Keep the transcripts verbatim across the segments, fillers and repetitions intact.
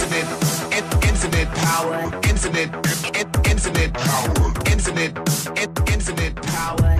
infinite, in- infinite power, infinite, in- infinite power, infinite, in- infinite power.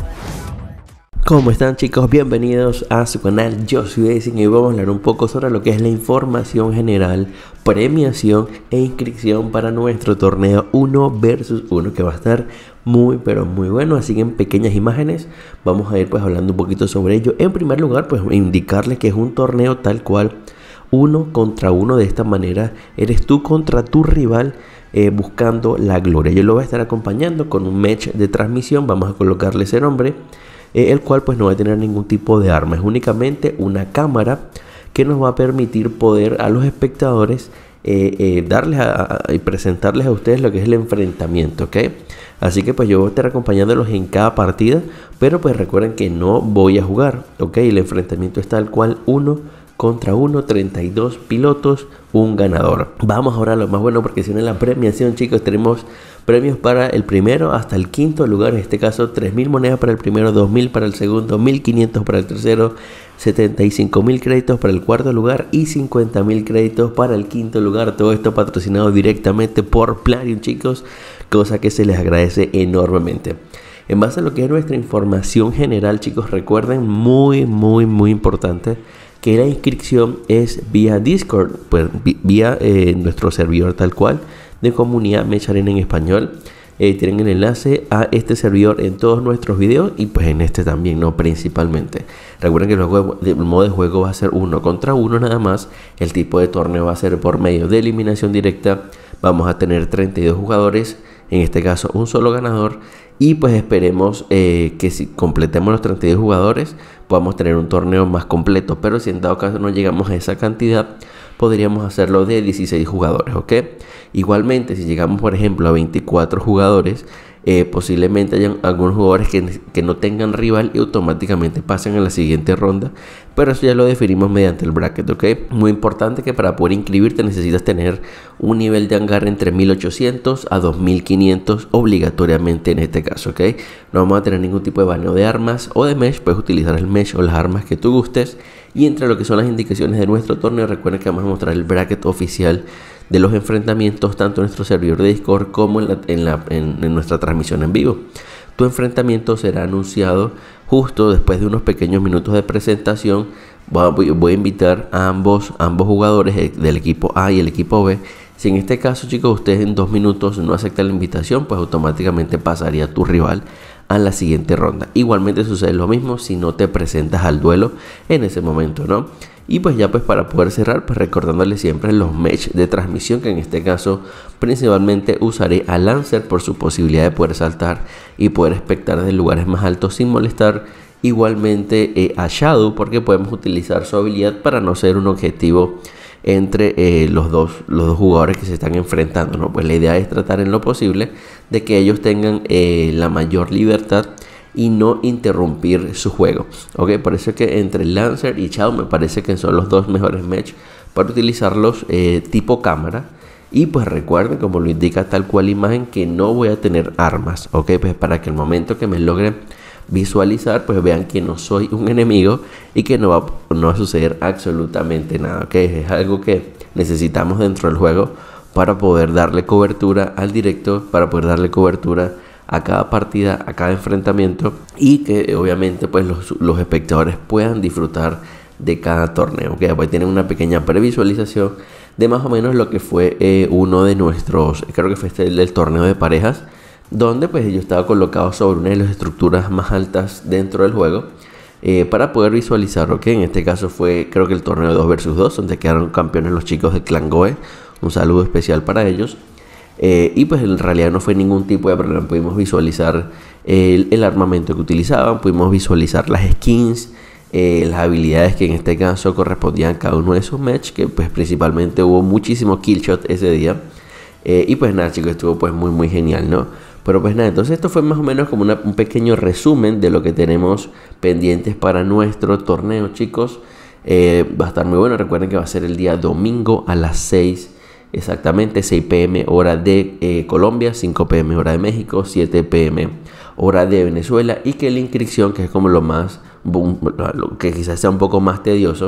¿Cómo están, chicos? Bienvenidos a su canal. Yo soy Dacing y hoy vamos a hablar un poco sobre lo que es la información general, premiación e inscripción para nuestro torneo uno versus uno, que va a estar muy pero muy bueno. Así que en pequeñas imágenes vamos a ir pues hablando un poquito sobre ello. En primer lugar, pues indicarles que es un torneo tal cual, uno contra uno. De esta manera eres tú contra tu rival, eh, buscando la gloria. Yo lo voy a estar acompañando con un match de transmisión. Vamos a colocarle ese nombre, eh, el cual pues no va a tener ningún tipo de arma. Es únicamente una cámara que nos va a permitir poder a los espectadores eh, eh, darles a, a, y presentarles a ustedes lo que es el enfrentamiento, ¿ok? Así que pues yo voy a estar acompañándolos en cada partida, pero pues recuerden que no voy a jugar, ¿ok? El enfrentamiento es tal cual, uno contra uno, treinta y dos pilotos, un ganador. Vamos ahora a lo más bueno, porque si no, en la premiación, chicos, tenemos premios para el primero hasta el quinto lugar. En este caso, tres mil monedas para el primero, dos mil para el segundo, mil quinientos para el tercero, setenta y cinco mil créditos para el cuarto lugar y cincuenta mil créditos para el quinto lugar. Todo esto patrocinado directamente por Plarium, chicos, cosa que se les agradece enormemente. En base a lo que es nuestra información general, chicos, recuerden, muy muy muy importante, que la inscripción es vía Discord, pues vía eh, nuestro servidor tal cual de comunidad Mech Arena en español. Eh, tienen el enlace a este servidor en todos nuestros videos y pues en este también, no, principalmente. Recuerden que el, juego, el modo de juego va a ser uno contra uno nada más. El tipo de torneo va a ser por medio de eliminación directa. Vamos a tener treinta y dos jugadores, en este caso un solo ganador. Y pues esperemos eh, que si completemos los treinta y dos jugadores podamos tener un torneo más completo. Pero si en dado caso no llegamos a esa cantidad, podríamos hacerlo de dieciséis jugadores, ¿ok? Igualmente, si llegamos por ejemplo a veinticuatro jugadores, eh, posiblemente hayan algunos jugadores que, que no tengan rival y automáticamente pasen a la siguiente ronda. Pero eso ya lo definimos mediante el bracket, ¿ok? Muy importante que para poder inscribirte necesitas tener un nivel de hangar entre mil ochocientos a dos mil quinientos obligatoriamente en este caso, ¿ok? No vamos a tener ningún tipo de baneo de armas o de mesh. Puedes utilizar el mesh o las armas que tú gustes. Y entre lo que son las indicaciones de nuestro torneo, recuerden que vamos a mostrar el bracket oficial de los enfrentamientos, tanto en nuestro servidor de Discord como en, la, en, la, en, en nuestra transmisión en vivo. Tu enfrentamiento será anunciado justo después de unos pequeños minutos de presentación. Voy, voy a invitar a ambos, ambos jugadores del equipo A y el equipo B. Si en este caso, chicos, ustedes en dos minutos no aceptan la invitación, pues automáticamente pasaría tu rival a la siguiente ronda. Igualmente sucede lo mismo si no te presentas al duelo en ese momento, ¿no? Y pues ya pues para poder cerrar, pues recordándoles siempre los match de transmisión, que en este caso principalmente usaré a Lancer por su posibilidad de poder saltar y poder espectar de lugares más altos sin molestar. Igualmente eh, a Shadow, porque podemos utilizar su habilidad para no ser un objetivo entre eh, los, dos, los dos jugadores que se están enfrentando, ¿no? Pues la idea es tratar en lo posible de que ellos tengan eh, la mayor libertad y no interrumpir su juego, ¿ok? Por eso es que entre Lancer y Shadow me parece que son los dos mejores match para utilizarlos eh, tipo cámara. Y pues recuerden, como lo indica tal cual imagen, que no voy a tener armas, ¿ok? Pues para que el momento que me logren visualizar, pues vean que no soy un enemigo y que no va, no va a suceder absolutamente nada, ¿ok? Es algo que necesitamos dentro del juego para poder darle cobertura al directo, para poder darle cobertura a cada partida, a cada enfrentamiento, y que obviamente pues los, los espectadores puedan disfrutar de cada torneo, ¿ok? Pues tienen una pequeña previsualización de más o menos lo que fue eh, uno de nuestros, creo que fue este el del torneo de parejas, donde pues yo estaba colocado sobre una de las estructuras más altas dentro del juego, eh, para poder visualizar, ¿ok? En este caso fue creo que el torneo dos versus dos, donde quedaron campeones los chicos de Clan Goe. Un saludo especial para ellos. Eh, y pues en realidad no fue ningún tipo de problema. Pudimos visualizar el, el armamento que utilizaban, pudimos visualizar las skins, eh, las habilidades que en este caso correspondían a cada uno de esos match, que pues principalmente hubo muchísimo killshot ese día. Eh, y pues nada, chicos, estuvo pues muy muy genial, ¿no? Pero pues nada, entonces esto fue más o menos como una, un pequeño resumen de lo que tenemos pendientes para nuestro torneo, chicos. Eh, va a estar muy bueno. Recuerden que va a ser el día domingo a las seis, exactamente seis pe eme hora de eh, Colombia, cinco pe eme hora de México, siete pe eme hora de Venezuela. Y que la inscripción, que es como lo más, boom, lo que quizás sea un poco más tedioso,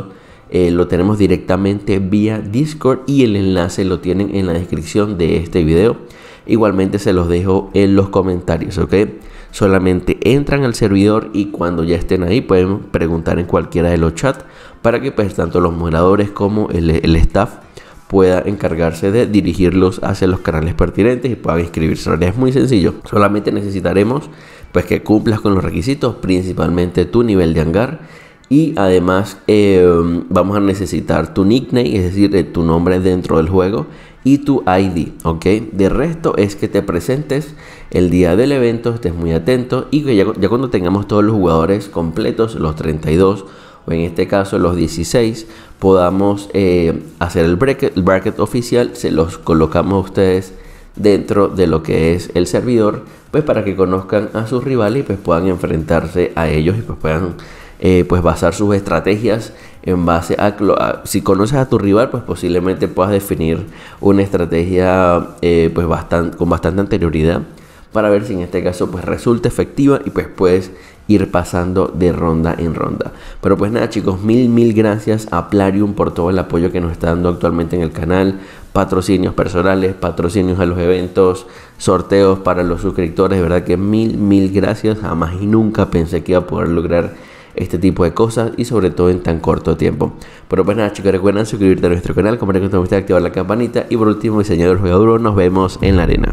eh, lo tenemos directamente vía Discord y el enlace lo tienen en la descripción de este video. Igualmente se los dejo en los comentarios, ¿ok? Solamente entran al servidor y cuando ya estén ahí pueden preguntar en cualquiera de los chats para que pues tanto los moderadores como el, el staff pueda encargarse de dirigirlos hacia los canales pertinentes y puedan inscribirse. En realidad es muy sencillo, solamente necesitaremos pues que cumplas con los requisitos, principalmente tu nivel de hangar, y además eh, vamos a necesitar tu nickname, es decir, eh, tu nombre dentro del juego, y tu I D, ok. De resto es que te presentes el día del evento, estés muy atento y que ya, ya cuando tengamos todos los jugadores completos, los treinta y dos o en este caso los dieciséis, podamos eh, hacer el bracket, el bracket oficial, se los colocamos a ustedes dentro de lo que es el servidor, pues para que conozcan a sus rivales y pues puedan enfrentarse a ellos y pues puedan eh, pues basar sus estrategias en base a, a si conoces a tu rival, pues posiblemente puedas definir una estrategia eh, pues bastante, con bastante anterioridad para ver si en este caso pues resulta efectiva y pues puedes ir pasando de ronda en ronda. Pero pues nada chicos, mil mil gracias a Plarium por todo el apoyo que nos está dando actualmente en el canal, patrocinios personales, patrocinios a los eventos, sorteos para los suscriptores, de verdad que mil mil gracias. Jamás y nunca pensé que iba a poder lograr este tipo de cosas y sobre todo en tan corto tiempo. Pero pues nada chicos, recuerden suscribirte a nuestro canal, compartir con ustedes, activar la campanita y por último, diseñador jugador, nos vemos en la arena.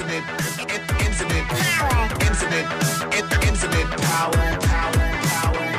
Infinite, infinite, infinite, infinite power, power, power.